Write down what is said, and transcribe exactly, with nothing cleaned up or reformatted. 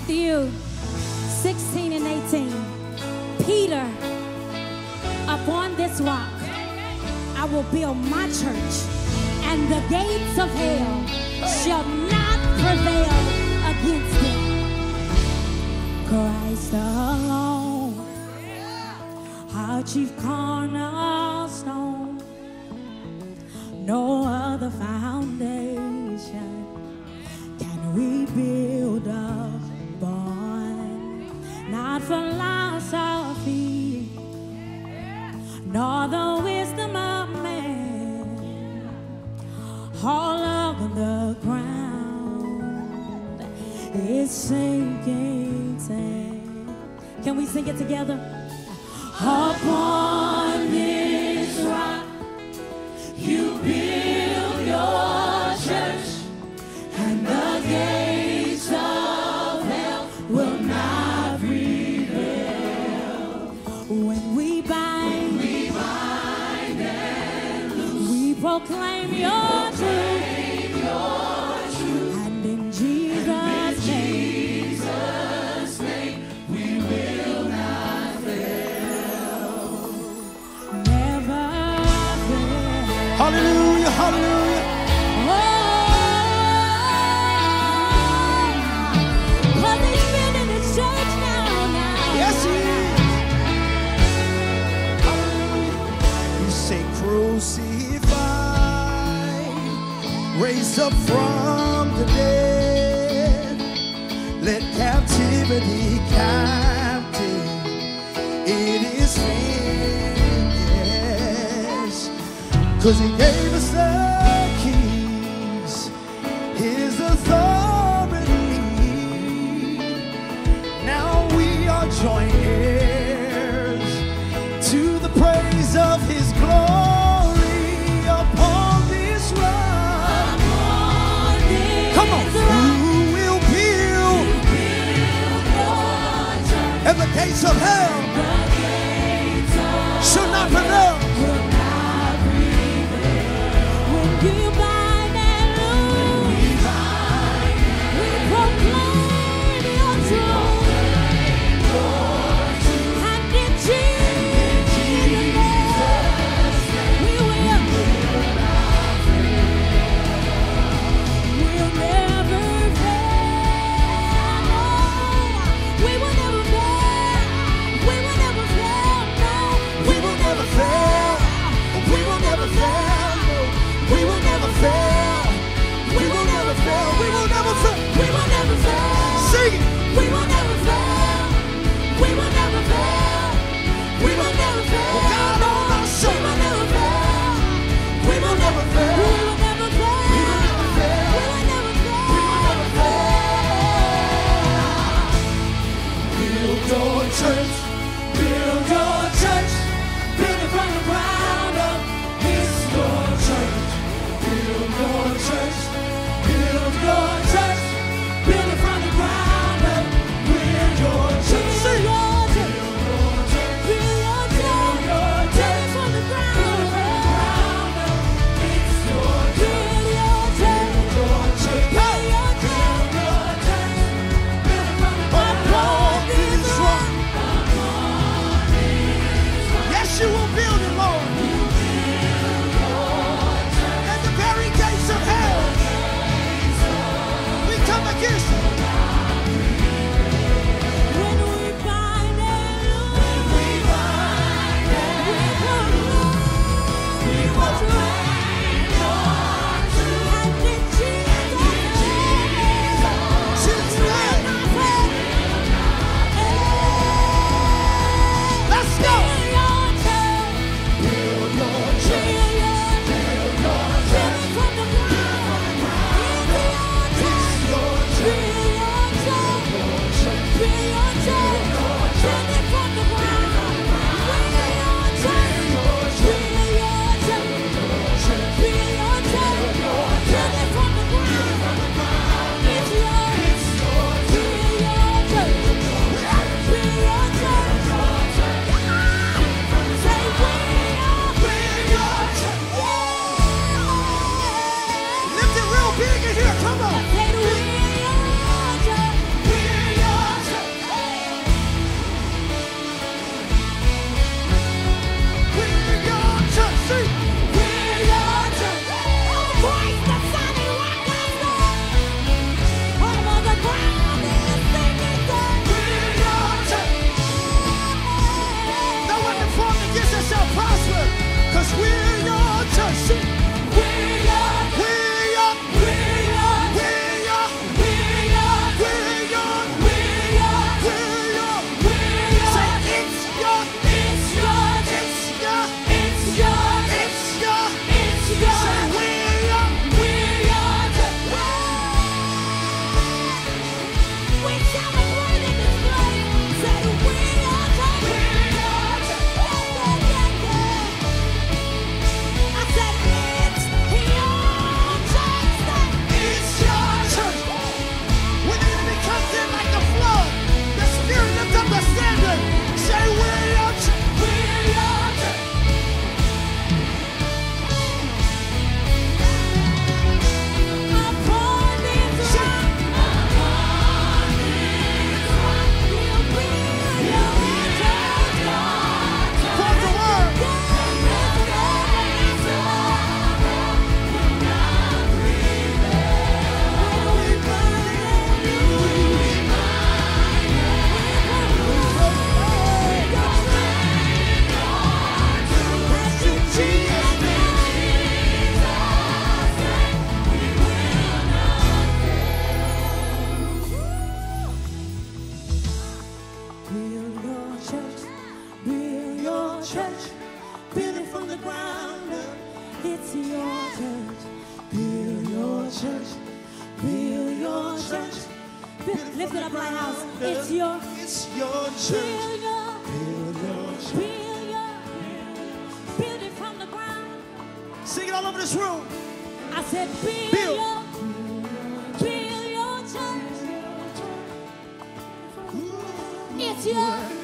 Matthew sixteen and eighteen. Peter, upon this rock I will build my church, and the gates of hell shall not prevail against it. Christ alone, our chief cornerstone, no other foundation can we build upon, not philosophy, nor the wisdom of man. All of the ground is sinking sand. Can we sing it together? Upon this rock you build your church, and the gates of hell will not prevail. When we bind, we bind and loose, we proclaim your truth, and in Jesus' name, Jesus' name, we will not fail. Never fail. Hallelujah, hallelujah. Crucified, raised up from the dead, let captivity captive, it is finished. Cause he gave us the keys, his authority. Now we are joint heirs to the praise of his glory. Upon this rock, upon this come on, rock, who will build, build and the gates of hell, the gates of shall not prevail. Will not prevail. When you bind and loose, when we bind, we proclaim your truth, and in Jesus' name, we will. We'll never fail. We will never fail. We will never the ground up. It's your church. Build your church. Build your church. Build, lift it up, Lighthouse. It's your, it's your church. Build your, build your church. Build your, build it from the ground. Sing it all over this room. I said, build, Build. your, build your church. It's your.